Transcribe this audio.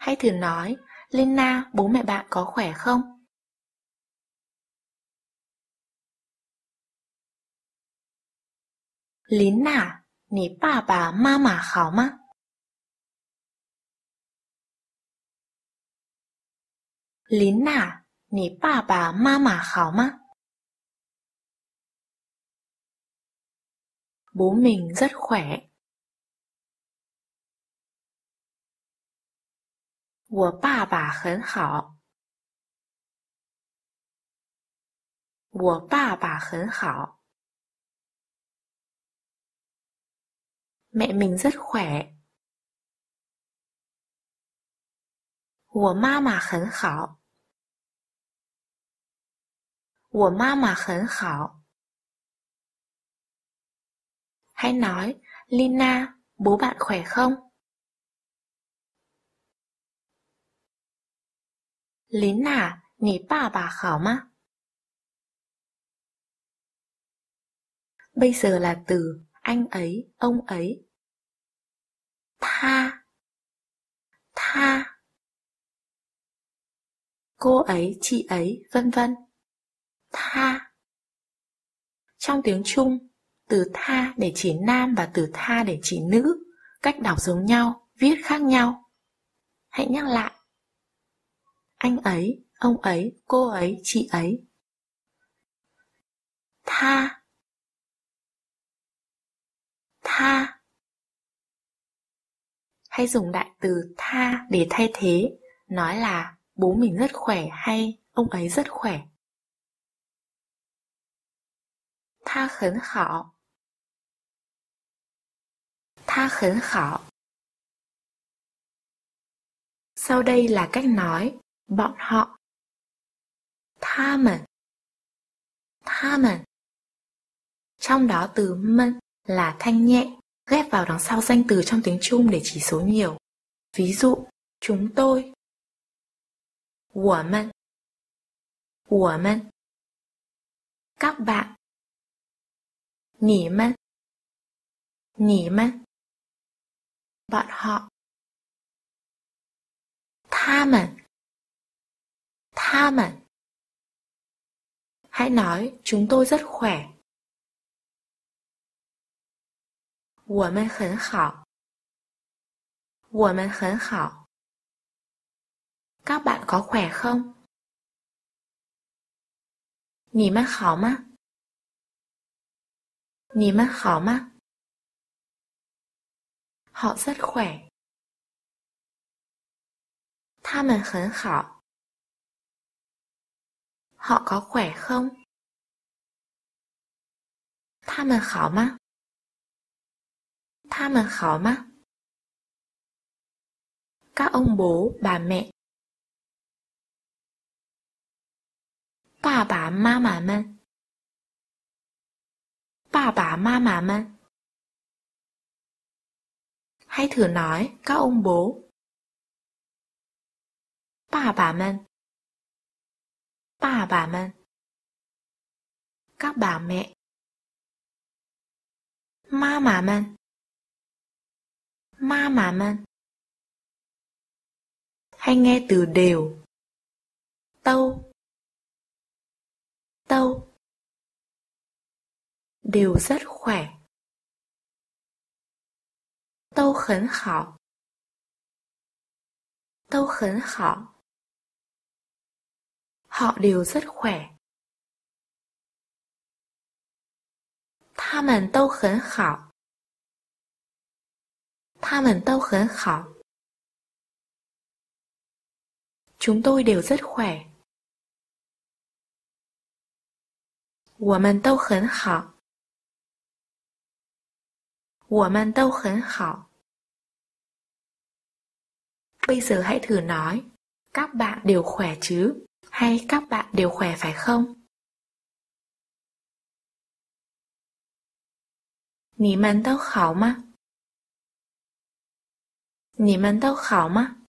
Hãy thử nói, Lena, bố mẹ bạn có khỏe không? Lena, 你爸爸妈妈好吗？ Lena, 你爸爸妈妈好吗？ Bố mình rất khỏe. 我爸爸很好。我爸爸很好。Mẹ mình rất khỏe. 我妈妈很好。我妈妈很好。Hãy nói, Lina, bố bạn khỏe không? Lina, 你爸爸好吗? Bây giờ là từ anh ấy, ông ấy. Tha, tha. Cô ấy, chị ấy, vân vân. Tha. Trong tiếng Trung, từ tha để chỉ nam và từ tha để chỉ nữ, cách đọc giống nhau, viết khác nhau. Hãy nhắc lại. Anh ấy, ông ấy, cô ấy, chị ấy. Tha, tha. Hay dùng đại từ tha để thay thế, nói là bố mình rất khỏe hay ông ấy rất khỏe. Tha khấn khảo. Tha khấn khảo. Sau đây là cách nói bọn họ. Tha mẩn. Tha mẩn. Trong đó từ mẩn là thanh nhẹ, ghép vào đằng sau danh từ trong tiếng Trung để chỉ số nhiều. Ví dụ, chúng tôi. 我们. 我们. Các bạn. 你们. 你们. Bọn họ. 他们. 他们. Hãy nói, chúng tôi rất khỏe. 我们很好。我们很好。Các bạn có khỏe không? 你们好吗? 你们好吗? Họ rất khỏe. 他们很好。Họ có khỏe không? 他们好吗? 他们好吗? Các ông bố, bà mẹ. 爸爸妈妈们。爸爸妈妈们. Hãy thử nói các ông bố. 爸爸们。爸爸们. Các bà mẹ. 妈妈们。妈妈们. Hay nghe từ đều. Tâu. Tâu. Đều rất khỏe. Tâu khấn khảo. Tâu khấn khảo. Họ đều rất khỏe. 他们都很好。他们都很好。Chúng tôi đều rất khỏe. 我们都很好。我们都很好。Bây giờ hãy thử nói, các bạn đều khỏe chứ, hay các bạn đều khỏe phải không? 你们都好吗? 你们都好吗?